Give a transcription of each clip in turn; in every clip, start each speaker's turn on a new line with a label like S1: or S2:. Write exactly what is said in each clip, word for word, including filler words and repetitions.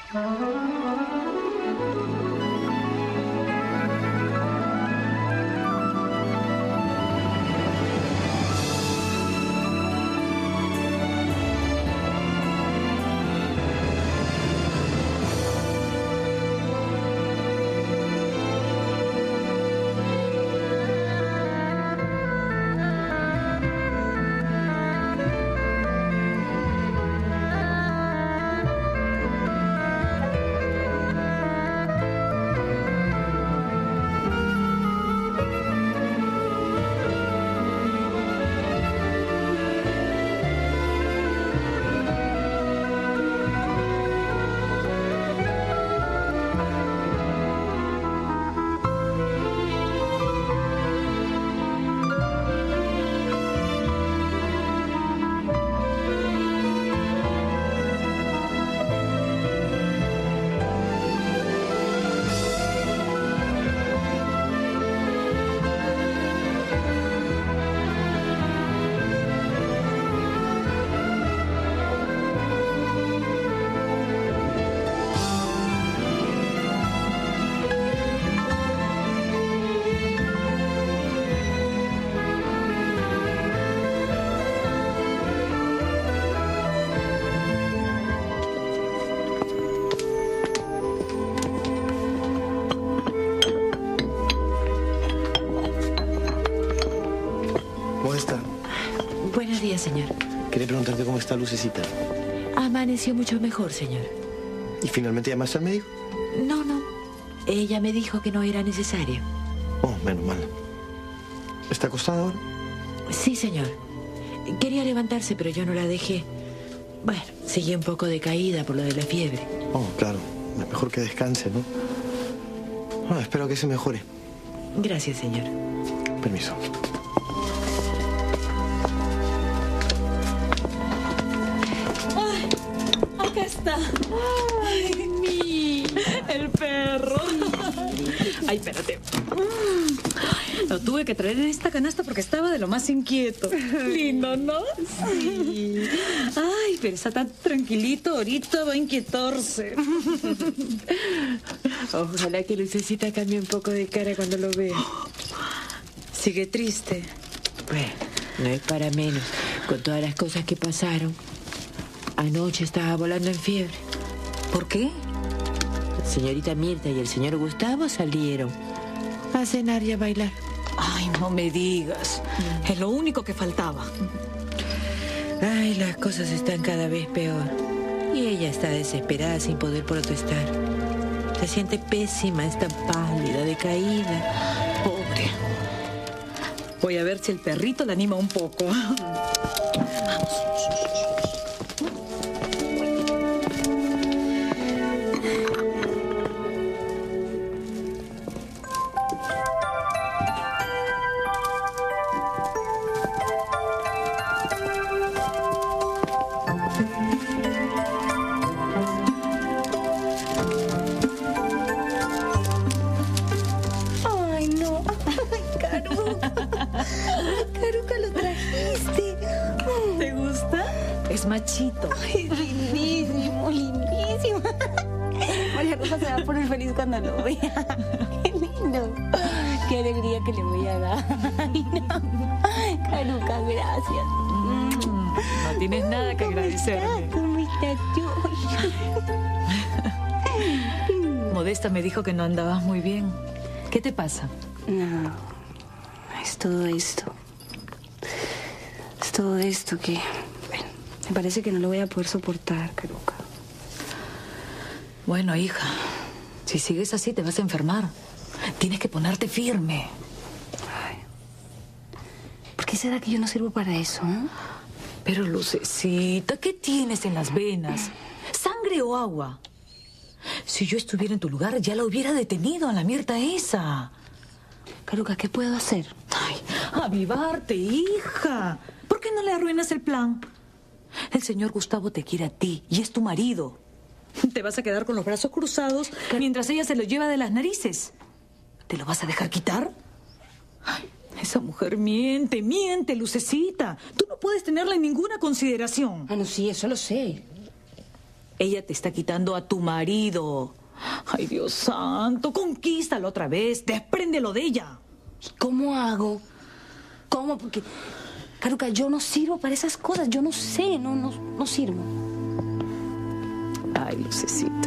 S1: Señor.
S2: Quería preguntarte cómo está Lucecita.
S1: Amaneció mucho mejor, señor.
S2: ¿Y finalmente llamaste al médico?
S1: No, no. Ella me dijo que no era necesario.
S2: Oh, menos mal. ¿Está acostada ahora?
S1: Sí, señor. Quería levantarse, pero yo no la dejé. Bueno, seguí un poco decaída por lo de la fiebre.
S2: Oh, claro. Es mejor que descanse, ¿no? Bueno, espero que se mejore.
S1: Gracias, señor.
S2: Permiso.
S3: Está. Ay, mi, el perro. Ay, espérate. Lo tuve que traer en esta canasta porque estaba de lo más inquieto. Lindo, ¿no? Sí. Ay, pero está tan tranquilito, ahorita va a inquietarse.
S1: Ojalá que Lucecita cambie un poco de cara cuando lo vea.
S3: Sigue triste.
S1: Bueno, no es para menos, con todas las cosas que pasaron. Anoche estaba volando en fiebre.
S3: ¿Por qué?
S1: La señorita Mirta y el señor Gustavo salieron a cenar y a bailar.
S3: Ay, no me digas. Mm. Es lo único que faltaba.
S1: Ay, las cosas están cada vez peor. Y ella está desesperada sin poder protestar. Se siente pésima, está pálida, decaída.
S3: Pobre. Voy a ver si el perrito la anima un poco. Vamos. Machito.
S4: Ay, lindísimo, lindísimo. María Rosa se va a poner feliz cuando lo vea. Qué lindo. Qué alegría que le voy a dar. Ay, no. Caruca, gracias.
S3: Mm, no tienes nada que agradecerme.
S4: ¿Cómo estás?
S3: Modesta me dijo que no andabas muy bien. ¿Qué te pasa?
S4: No, es todo esto. Es todo esto que... Me parece que no lo voy a poder soportar, Caruca.
S3: Bueno, hija, si sigues así te vas a enfermar. Tienes que ponerte firme.
S4: Ay. ¿Por qué será que yo no sirvo para eso? ¿Eh?
S3: Pero, Lucecita, ¿qué tienes en las venas? ¿Sangre o agua? Si yo estuviera en tu lugar, ya la hubiera detenido a la Mirta esa.
S4: Caruca, ¿qué puedo hacer?
S3: Ay, avivarte, hija. ¿Por qué no le arruinas el plan? El señor Gustavo te quiere a ti y es tu marido. Te vas a quedar con los brazos cruzados mientras ella se lo lleva de las narices. ¿Te lo vas a dejar quitar? Ay, esa mujer miente, miente, Lucecita. Tú no puedes tenerla en ninguna consideración.
S4: Ah, no, sí, eso lo sé.
S3: Ella te está quitando a tu marido. Ay, Dios santo, conquístalo otra vez, despréndelo de ella.
S4: ¿Y cómo hago? ¿Cómo? Porque, Caruca, yo no sirvo para esas cosas. Yo no sé, no, no, no sirvo.
S3: Ay, Lucecita.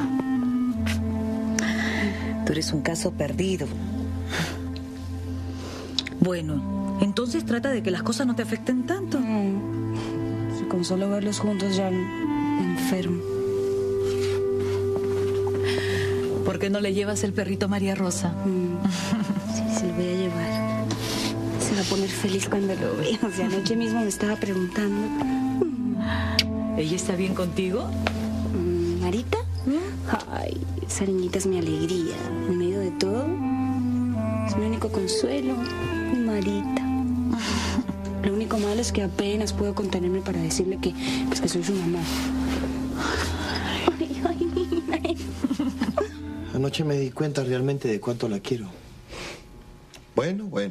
S3: Tú eres un caso perdido. Bueno, entonces trata de que las cosas no te afecten tanto.
S4: Mm. Si con solo verlos juntos ya me enfermo.
S3: ¿Por qué no le llevas el perrito a María Rosa?
S4: Mm. Sí, se lo voy a llevar. Se va a poner feliz cuando lo vea. O sea, anoche mismo me estaba preguntando. Mm.
S3: ¿Ella está bien contigo?
S4: Mm, ¿Marita? ¿Mm? Ay, esa niñita es mi alegría. En medio de todo, es mi único consuelo. Mi Marita. Lo único malo es que apenas puedo contenerme para decirle que, pues, que soy su mamá. Ay, ay, ay.
S2: Anoche me di cuenta realmente de cuánto la quiero.
S5: Bueno, bueno.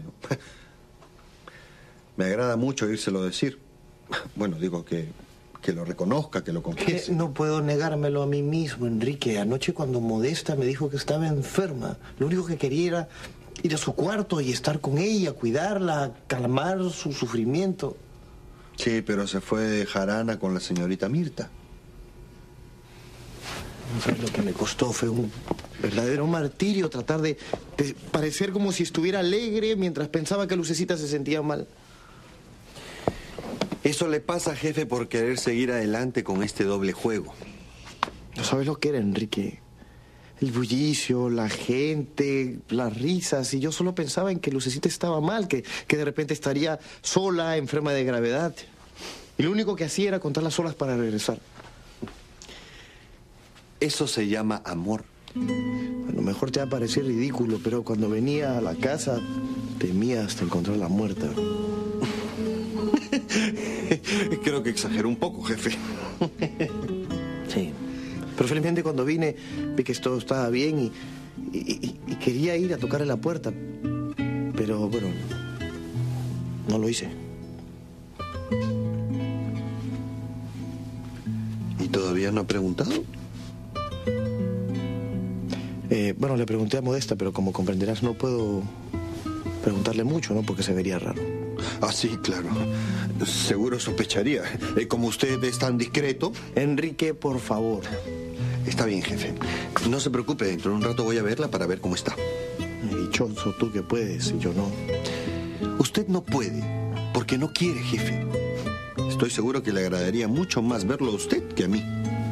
S5: Me agrada mucho oírselo decir. Bueno, digo que, que lo reconozca, que lo confiese.
S2: Eh, No puedo negármelo a mí mismo, Enrique. Anoche cuando Modesta me dijo que estaba enferma, lo único que quería era ir a su cuarto y estar con ella, cuidarla, calmar su sufrimiento.
S5: Sí, pero se fue de jarana con la señorita Mirta.
S2: No sabes lo que me costó. Fue un verdadero martirio tratar de, de parecer como si estuviera alegre mientras pensaba que Lucecita se sentía mal.
S5: Eso le pasa, jefe, por querer seguir adelante con este doble juego.
S2: No sabes lo que era, Enrique. El bullicio, la gente, las risas. Y yo solo pensaba en que Lucecita estaba mal, que, que de repente estaría sola, enferma de gravedad. Y lo único que hacía era contar las horas para regresar.
S5: Eso se llama amor.
S2: Bueno, mejor te va a parecer ridículo, pero cuando venía a la casa temía hasta encontrarla muerta.
S5: Creo que exageró un poco, jefe.
S2: Sí. Pero felizmente cuando vine vi que todo estaba bien y, y, y- y quería ir a tocarle la puerta. Pero bueno, no lo hice.
S5: ¿Y todavía no ha preguntado?
S2: Eh, bueno, le pregunté a Modesta, pero como comprenderás no puedo preguntarle mucho, ¿no? Porque se vería raro.
S5: Ah, sí, claro. Seguro sospecharía. Eh, como usted es tan discreto.
S2: Enrique, por favor.
S5: Está bien, jefe. No se preocupe, dentro de un rato voy a verla para ver cómo está.
S2: Dichoso tú que puedes y yo no.
S5: Usted no puede, porque no quiere, jefe. Estoy seguro que le agradaría mucho más verlo a usted que a mí.